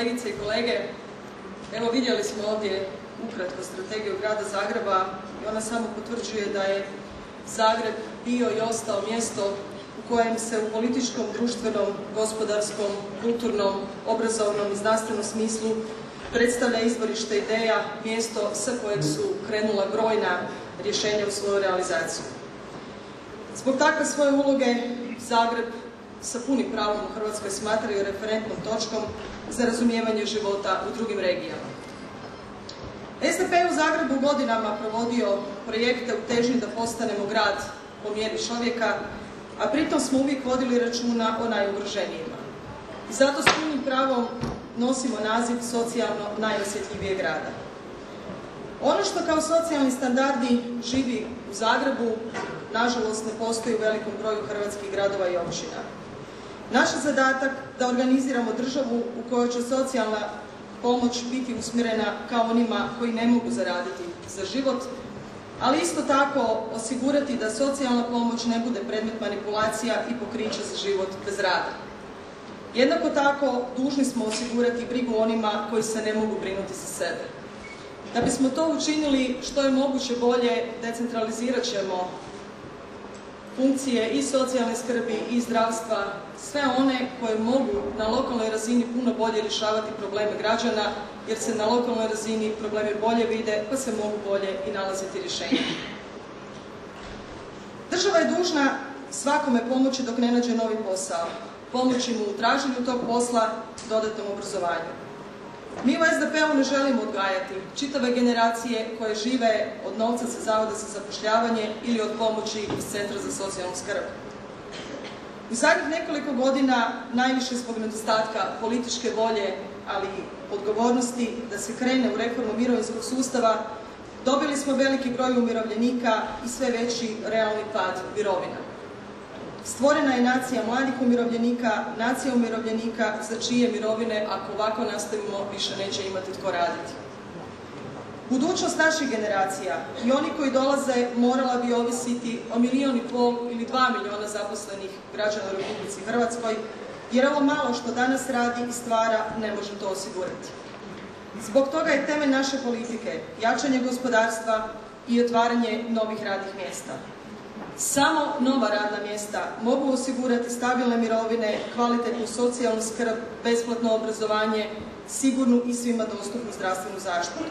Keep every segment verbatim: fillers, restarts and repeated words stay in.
kolegice i kolege. Evo, vidjeli smo ovdje ukratko strategiju grada Zagreba i ona samo potvrđuje da je Zagreb bio i ostao mjesto u kojem se u političkom, društvenom, gospodarskom, kulturnom, obrazovnom i znanstvenom smislu predstavlja izvorište ideja, mjesto sa kojeg su krenula brojna rješenja u svoju realizaciju. Zbog takve svoje uloge Zagreb sa punim pravom u Hrvatskoj smatraju referentnom točkom za razumijevanje života u drugim regijama. S D P je u Zagrebu godinama provodio projekte u težnji da postanemo grad po mjeri čovjeka, a pritom smo uvijek vodili računa o najugroženijima. I zato s punim pravom nosimo naziv socijalno najosjetljivijeg grada. Ono što kao socijalni standardi živi u Zagrebu, nažalost, ne postoji u velikom broju hrvatskih gradova i općina. Naš je zadatak da organiziramo državu u kojoj će socijalna pomoć biti usmjerena kao onima koji ne mogu zaraditi za život, ali isto tako osigurati da socijalna pomoć ne bude predmet manipulacija i pokrića za život bez rada. Jednako tako dužni smo osigurati brigu onima koji se ne mogu brinuti za sebe. Da bismo to učinili što je moguće bolje, decentralizirat ćemo funkcije i socijalne skrbi i zdravstva, sve one koje mogu na lokalnoj razini puno bolje rješavati probleme građana, jer se na lokalnoj razini problemi bolje vide, pa se mogu bolje i nalaziti rješenja. Država je dužna svakome pomoći dok ne nađe novi posao, pomoći mu u traženju tog posla, dodatnom obrazovanju. Mi u S D P-u ne želimo odgajati čitave generacije koje žive od novca sa Zavoda za zapošljavanje ili od pomoći iz Centra za socijalnu skrb. U zadnjih nekoliko godina, najviše zbog nedostatka političke volje, ali i odgovornosti da se krene u reformu mirovinskog sustava, dobili smo veliki broj umirovljenika i sve veći realni pad mirovina. Stvorena je nacija mladih umirovljenika, nacija umirovljenika za čije mirovine, ako ovako nastavimo, više neće imati tko raditi. Budućnost naših generacija i oni koji dolaze morala bi ovisiti o milijun i pol ili dva milijuna zaposlenih građana u Republici Hrvatskoj, jer ovo malo što danas radi i stvara ne može to osigurati. Zbog toga je temelj naše politike jačanje gospodarstva i otvaranje novih radnih mjesta. Samo nova radna mjesta mogu osigurati stabilne mirovine, kvalitetnu socijalnu skrb, besplatno obrazovanje, sigurnu i svima dostupnu zdravstvenu zaštitu.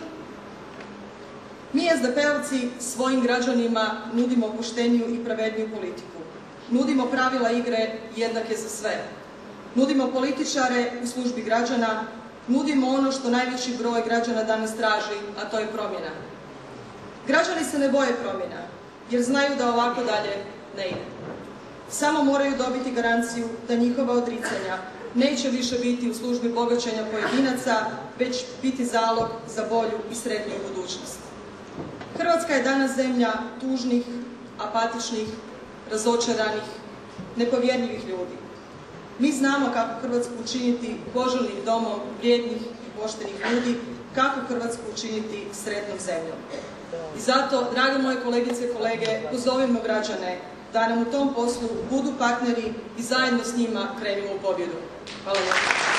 Mi S D P-ovci svojim građanima nudimo pošteniju i pravedniju politiku. Nudimo pravila igre jednake za sve. Nudimo političare u službi građana, nudimo ono što najveći broj građana danas traži, a to je promjena. Građani se ne boje promjena, jer znaju da ovako dalje ne ide. Samo moraju dobiti garanciju da njihova odricanja neće više biti u službi bogaćenja pojedinaca, već biti zalog za bolju i sretniju budućnost. Hrvatska je danas zemlja tužnih, apatičnih, razočaranih, nepovjerljivih ljudi. Mi znamo kako Hrvatsku učiniti poželjnim domom vrijednih i poštenih ljudi, kako Hrvatsku učiniti sretnom zemljom. I zato, drage moje kolegice i kolege, pozovimo građane da nam u tom poslu budu partneri i zajedno s njima krenimo u pobjedu. Hvala vam.